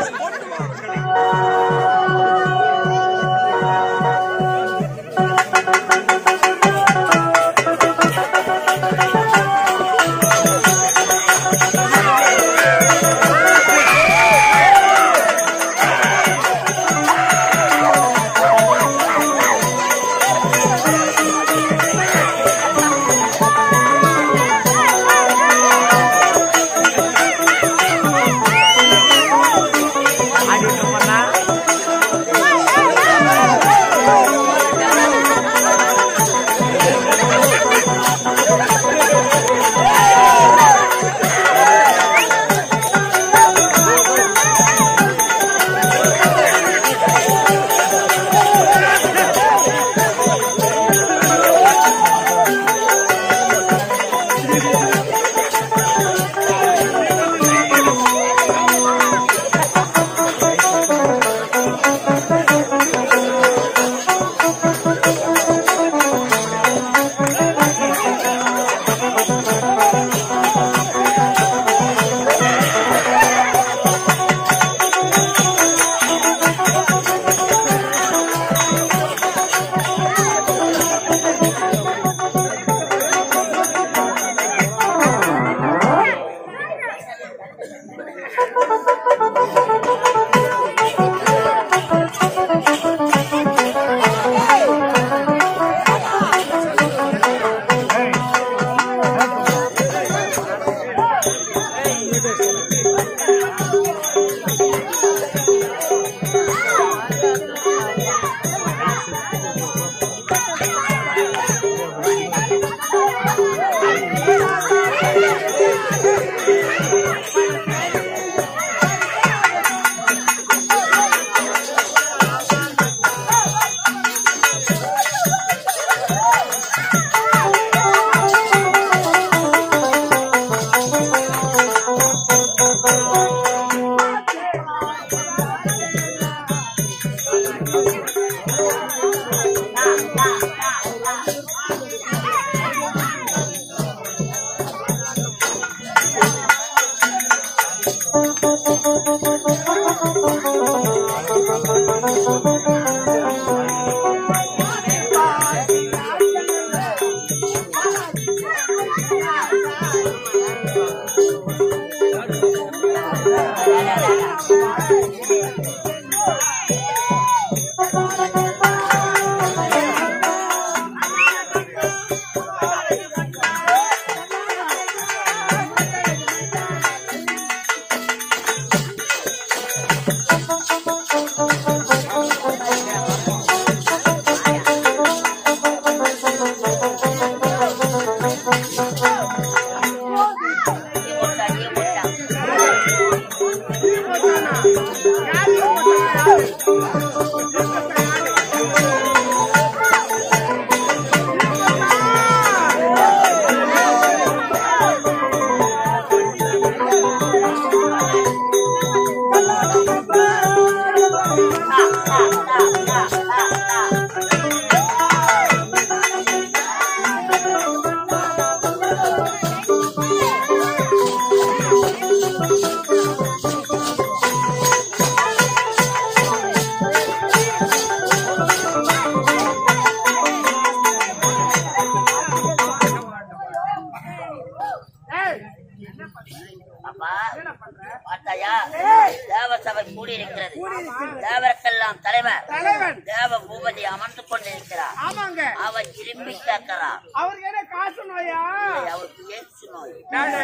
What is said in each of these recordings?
தேவசபை கூடியிருக்கிறது. தேவருக்கெல்லாம் தலைவர் தேவ பூபதி அமர்ந்து கொண்டிருக்கிறார். அவர் திரும்பி கேட்கிறார். அவருக்கு என்ன காசு நோயா? அவருக்கு எய்ட்ஸ் நோய்.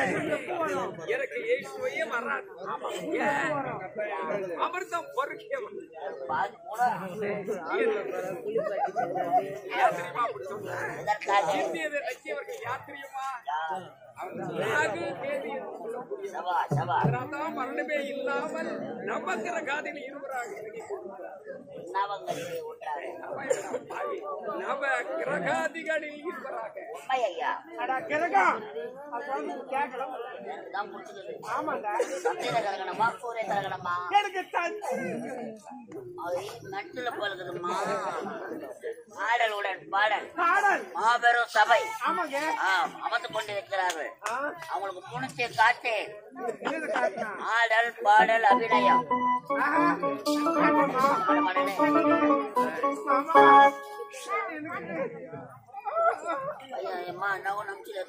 எனக்கு எய்ட்ஸ் நோயே வராது. அமிர்தம் பொறுக்கே மரணமே இல்லாமல் நவக்கிர காதில் இருவராக நவ கிரகாதிகளில் இருவராக நட்டுல பழகுதுமா பாடலுடன் பாடல் மாபெரும் சபை அமர்ந்து கொண்டிருக்கிறார்கள். அவங்களுக்கு முன்னத்தை காட்டு ஆடல் பாடல் அபிநயம் அம்மா நான் நம்பிச்சு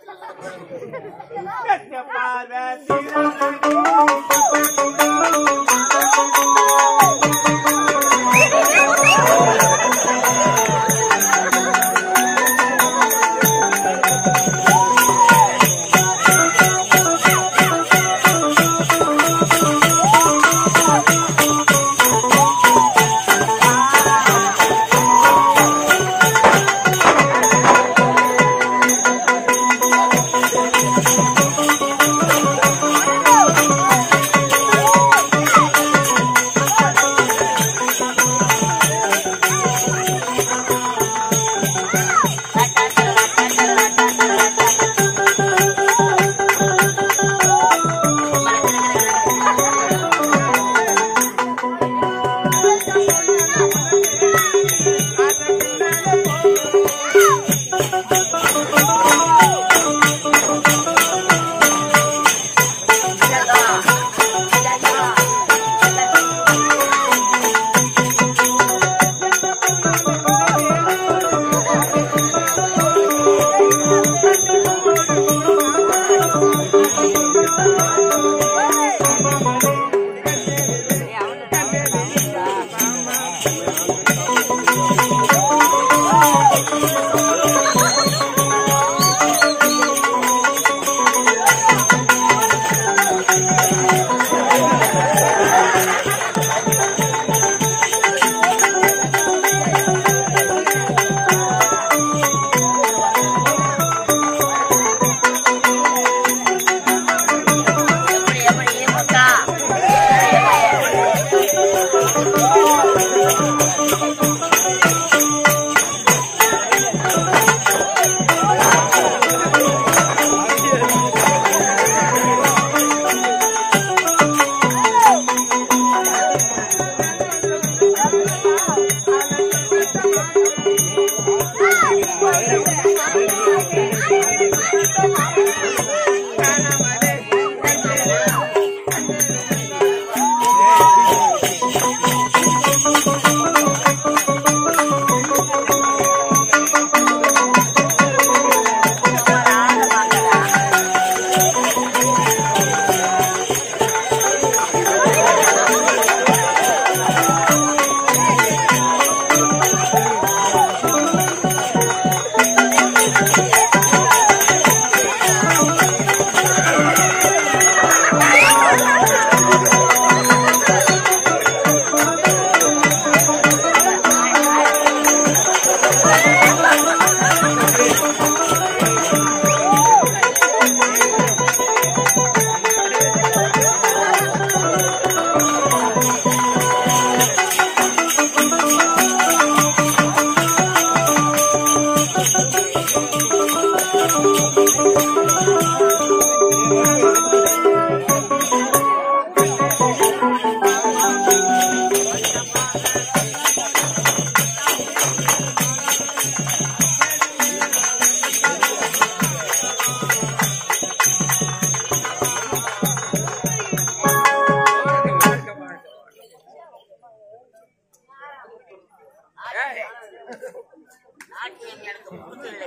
நாட்டியம் எனக்கு புரியவில்லை.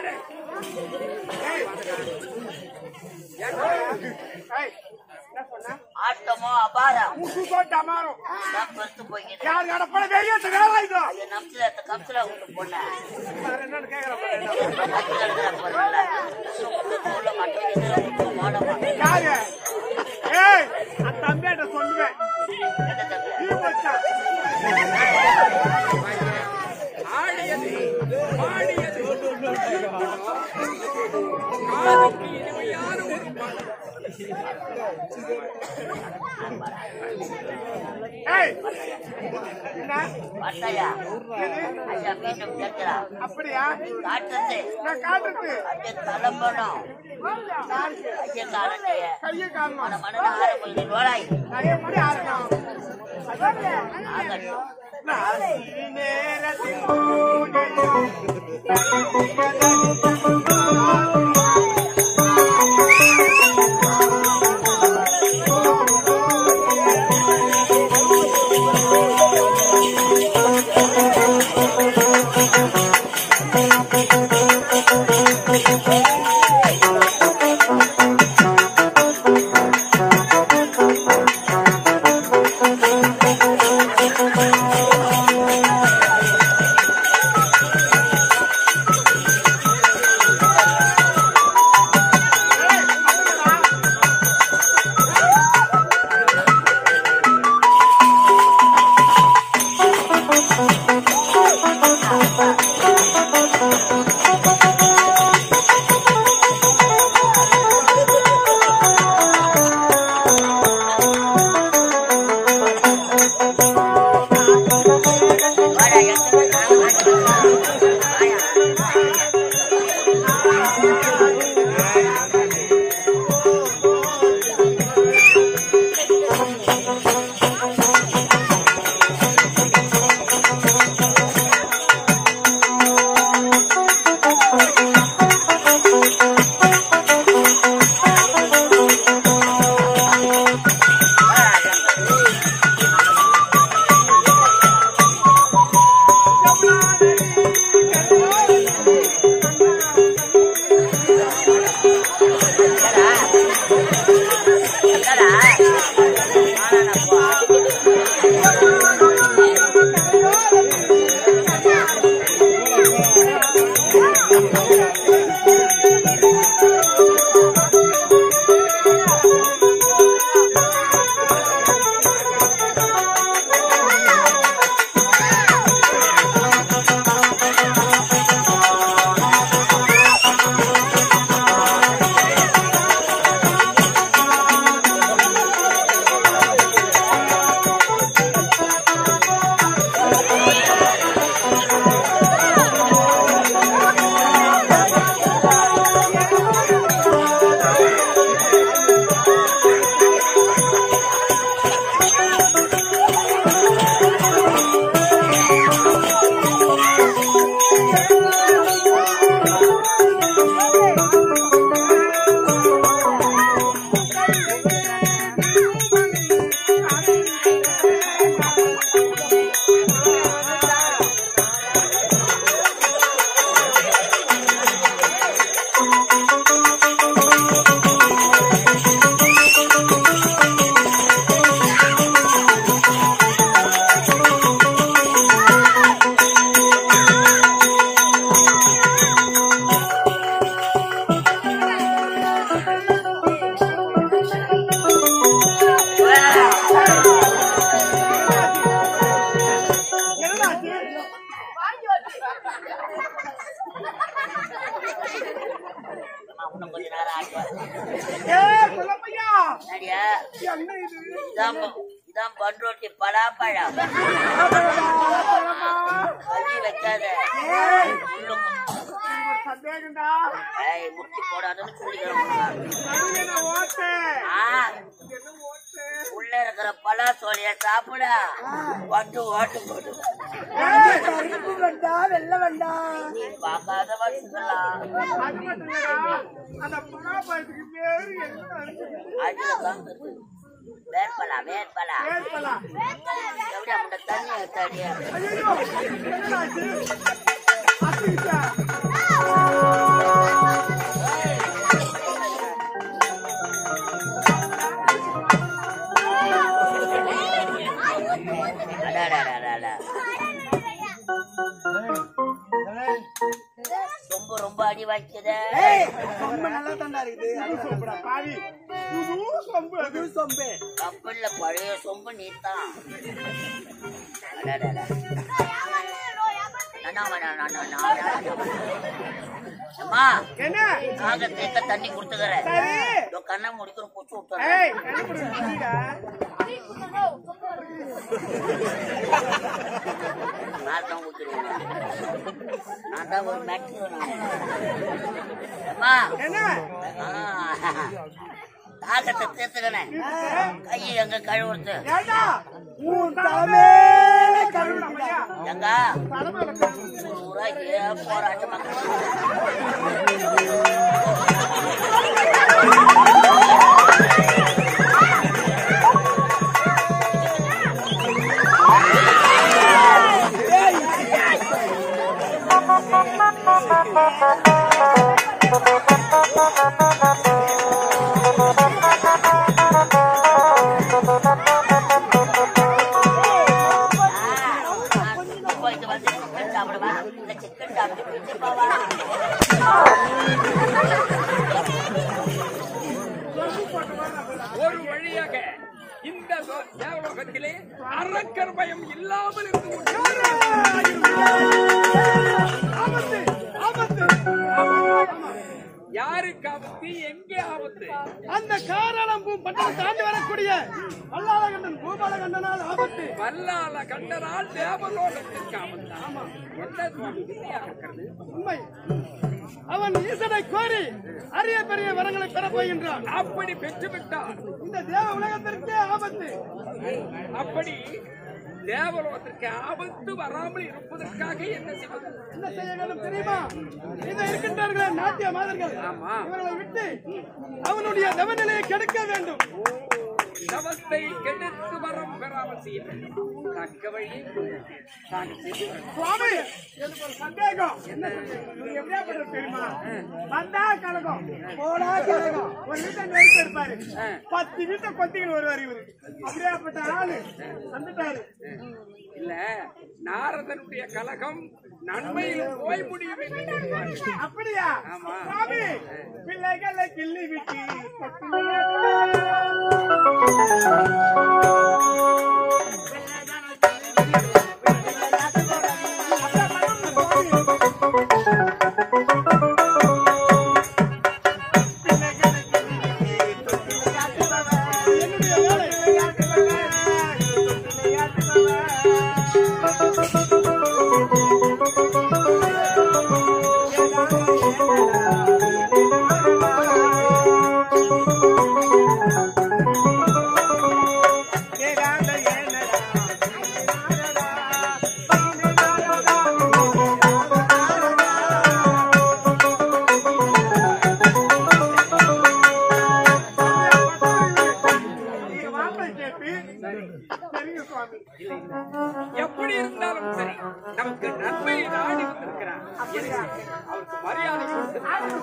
ஆட்டமோ அபாரம் பெருத்து போய்கிறது. கம்சல விட்டு போனேன் சொல்லுவேன் அப்படியா காட்டுறது தலைப்பணும் கைய காலத்தைய மன ஆரம்பிச்சு நோளாய் எப்படி ஆரணும் ஆகட்டும். நேரத்தில் இதான் பண்ரோட்டி பலாப்பழம் கல்வி வைக்காத முட்டி போடாதுன்னு சொல்லிக்கிறோம். உள்ள இருக்கிற பலா சோழிய சாப்பிட வந்து ஓட்டு போட்டு நீ பார்க்காத வச்சுக்கலாம். வேட்பலா வேட்பலா எப்படி அப்படி தண்ணி எடுத்தாடியா ரொம்ப ரொம்ப அடி வாய்ச்சத நல்லா தாண்டா இருக்குது. கப்பல்ல பழைய சொம்பு நீத்தான். அம்மா நாங்க தேக்க தண்ணி கொடுத்துக்கிறேன். கண்ணை முடிக்கிற குச்சி விட்டுறேன். நான் தான் ஊத்துருவேன். நான் தான் ஒரு மேட்ரு. அம்மா தாக்கத்தை தேத்துக்கணேன். கையை எங்க கழுவுறது எங்க போராட்டம் ஒரு வழியாக இந்த தேவலோகத்திலே அரக்கர் பயம் இல்லாமல் யாருக்கு ஆபத்து எங்கே ஆபத்து? அந்த காரணம் பட்டம் தாண்டி வரக்கூடிய வல்லாளகண்டன் பூபாலகண்டனால் ஆபத்து. வல்லாளகண்டனால் தேவலோகத்திற்கு ஆபத்து. ஆமா, என்ன உண்மை. அவன் ஈசனை கோரி அரிய பெரிய வரங்களை பெற போகின்றான். அப்படி பெற்றுவிட்டால் இந்த தேவ உலகத்திற்கே ஆபத்து. அப்படி தேவலோகத்திற்கு ஆபத்து வராமல் இருப்பதற்காக என்ன செய்வது? என்ன செய்ய வேண்டும் தெரியுமா? இதை இருக்கின்றார்களே நாட்டிய மாதர்கள், இவர்களை விட்டு அவனுடைய தவநிலையை கெடுக்க வேண்டும். தவத்தை கெடுத்து வரம் பெறாமல் செய்ய வேண்டும். தக்க வழி சுவாமி, எனக்கு ஒரு சந்தேகம். என்ன எப்படியா தெரியுமா? வந்தா கழகம் போடா கழகம். ஒரு வீட்டை நெருப்பு இருப்பாரு, 10 வீட்டை கொத்திகள் வருவார். இவரு அப்படியாப்பட்ட ஆளு வந்துட்டாரு. இல்ல, நாரதனுடைய கலகம் நன்மையில் போய் முடியும். அப்படியா? சுவாமி, பிள்ளைகளை கிள்ளி விட்டு எப்படி இருந்தாலும் சரி, நமக்கு நன்மை நாடி வந்திருக்கிறார். அவருக்கு மரியாதை கொடுத்து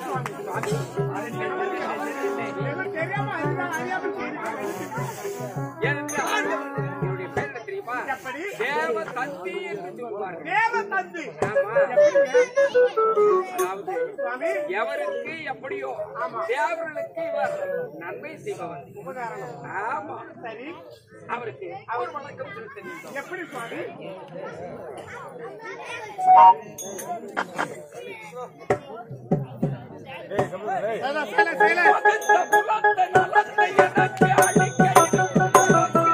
என்னுடைய பேர் தெரியுமா? தேவ தந்தி என்று சொல்வார்கள். அதாவது எவருக்கு எப்படியோ தேவர்களுக்கு இவர் நன்மை செய்பவர். ஆமா, சரி. அவருக்கு அவர் வணக்கம் செலுத்த வேண்டும். எப்படி சுவாமி? செய்யல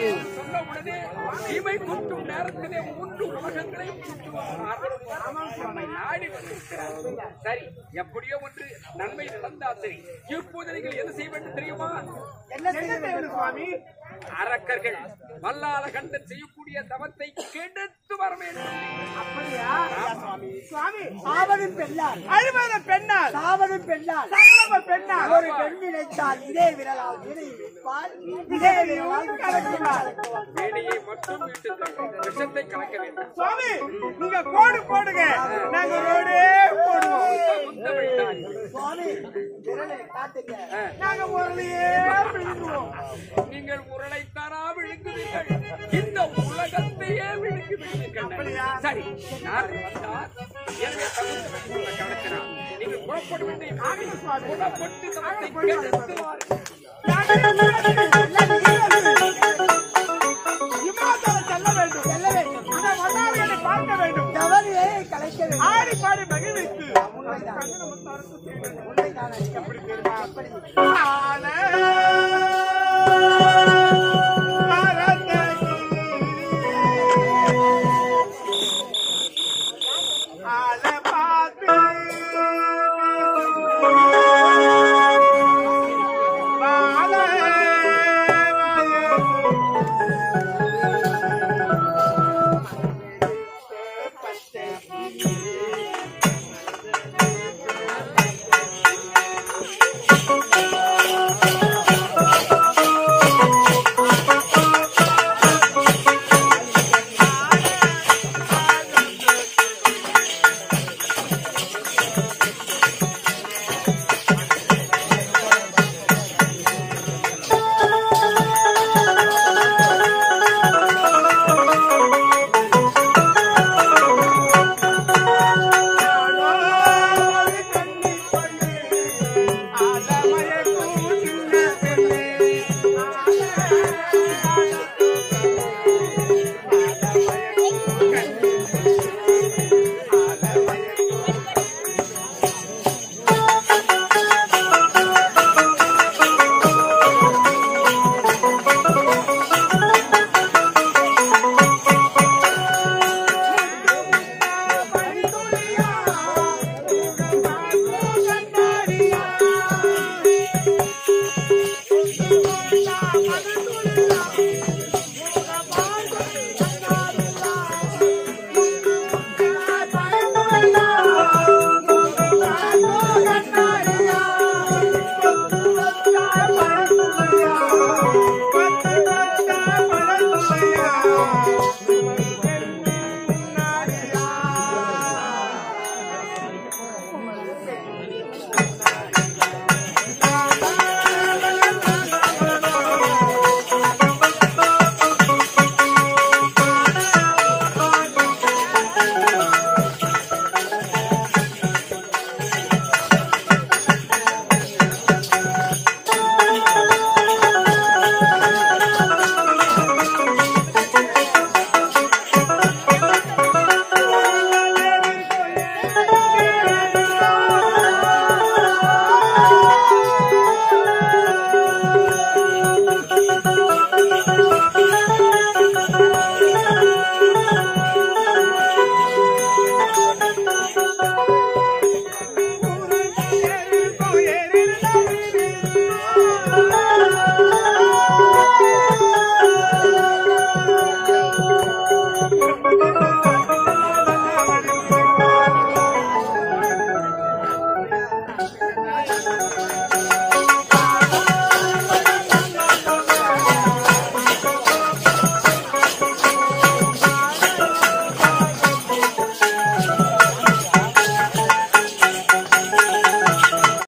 சொன்ன உடனே இமை கூட்டும் நேரத்திலே 3 உலகங்களையும் சுற்றுவார் நம்மை நாடி வந்திருக்கிறார். சரி, எப்படியோ ஒன்று நன்மை நடந்தா சரி. இப்போது நீங்கள் என்ன செய்ய வேண்டும் தெரியுமா? என்ன செய்யணும் சுவாமி? அரக்கர்கள் வல்லாள கண்டன் செய்யக்கூடிய தவத்தை கெடுத்து வர வேண்டும். அப்படியா சுவாமி? சாவதும் பெண்ணால், அழுவத பெண்ணால், சாவதும் பெண்ணால், சகலம பெண்ணால். ஒரு பெண் நினைத்தால் இதே விரலால் விரைவிப்பால், இதே விரலால் கலக்கினார். வேடியை மட்டும் விட்டு விஷத்தை கலக்க வேண்டும். சுவாமி, நீங்க கோடு போடுங்க, நாங்க ரோடே போடுவோம். சுவாமி, விரலை காட்டுங்க, நாங்க உரலையே விழுங்குவோம். நீங்கள் உருளைத்தாரா விழுங்குவீர்கள், இந்த உலகத்தையே விழுங்குவீர்கள். சரி, நான் வந்தார் எனவே தகுந்த கணக்கிறார். நீங்கள் புறப்பட வேண்டிய புறப்பட்டு தவத்தை கெடுத்துவார். இமாச்சலம் செல்ல வேண்டும், செல்ல வேண்டும். அந்த வல்லாளர்களை பார்க்க வேண்டும், தவறியை கலைக்க வேண்டும், ஆடி பாடி மகிழ்வித்து எப்படி தெரியுமா?